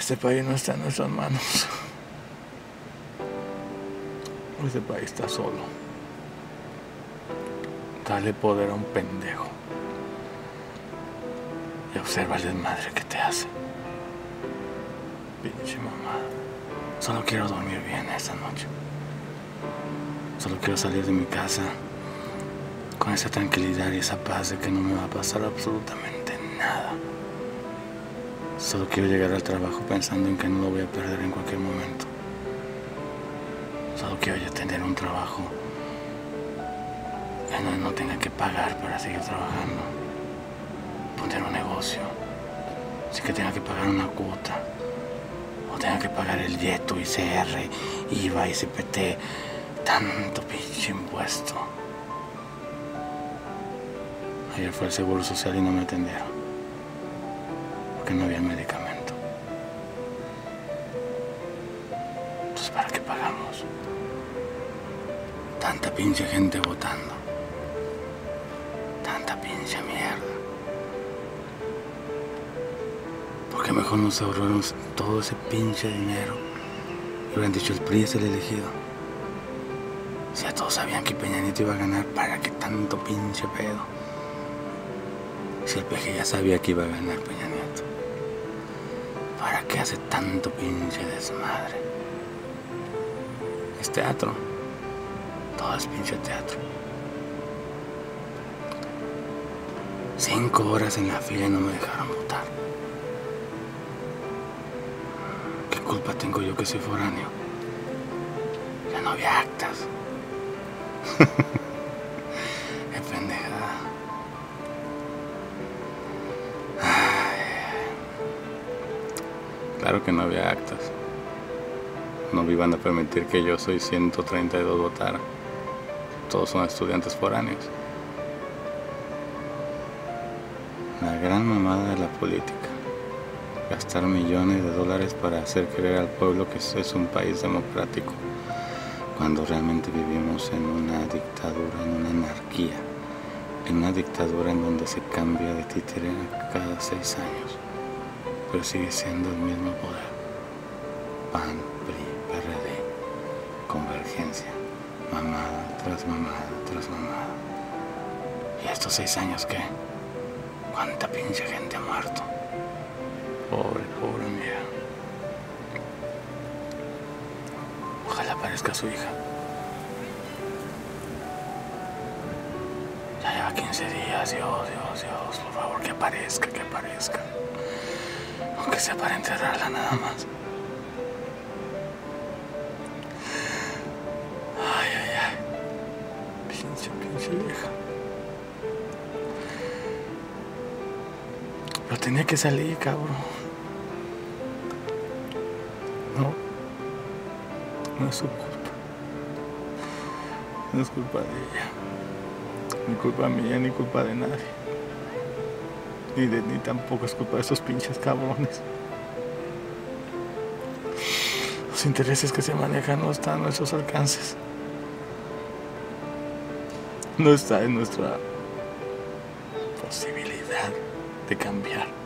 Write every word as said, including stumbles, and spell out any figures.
Este país no está en nuestras manos. Este país está solo. Dale poder a un pendejo y observa el desmadre que te hace. Pinche mamá. Solo quiero dormir bien esta noche. Solo quiero salir de mi casa con esa tranquilidad y esa paz de que no me va a pasar absolutamente nada. Solo quiero llegar al trabajo pensando en que no lo voy a perder en cualquier momento. Solo quiero ya tener un trabajo en donde no tenga que pagar para seguir trabajando. Poner un negocio sin que tenga que pagar una cuota. O tenga que pagar el yeto, I C R, I V A, I C P T. Tanto pinche impuesto. Ayer fue el Seguro Social y no me atendieron. Porque no había medicamento. Entonces, ¿para qué pagamos? Tanta pinche gente votando. Tanta pinche mierda. ¿Por qué mejor nos ahorramos todo ese pinche dinero? Y hubieran dicho, el P R I es el elegido. Si ya todos sabían que Peña Nieto iba a ganar, ¿para qué tanto pinche pedo? Si el P G ya sabía que iba a ganar Peña Nieto, ¿para qué hace tanto pinche desmadre? Es teatro. Todo es pinche teatro. Cinco horas en la fila y no me dejaron votar. ¿Qué culpa tengo yo que soy foráneo? Ya no había actas. Qué pendejada. Ay. Claro que no había actas. No me iban a permitir que yo soy ciento treinta y dos votara. Todos son estudiantes foráneos. La gran mamada de la política. Gastar millones de dólares para hacer creer al pueblo que es un país democrático, cuando realmente vivimos en una dictadura, en una anarquía, en una dictadura en donde se cambia de títere cada seis años, pero sigue siendo el mismo poder. P A N, P R I, P R D, Convergencia, mamada tras mamada tras mamada. ¿Y estos seis años qué? ¿Cuánta pinche gente ha muerto? Pobre, pobre mía. Ojalá aparezca su hija. Ya lleva quince días, Dios, Dios, Dios, por favor, que aparezca, que aparezca. Aunque sea para enterrarla nada más. Ay, ay, ay. Pinche, pinche vieja. Pero tenía que salir, cabrón. No. No es su culpa. No es culpa de ella. Ni culpa mía, ni culpa de nadie. Ni, de, ni tampoco es culpa de esos pinches cabrones. Los intereses que se manejan no están a nuestros alcances. No está en nuestra posibilidad de cambiar.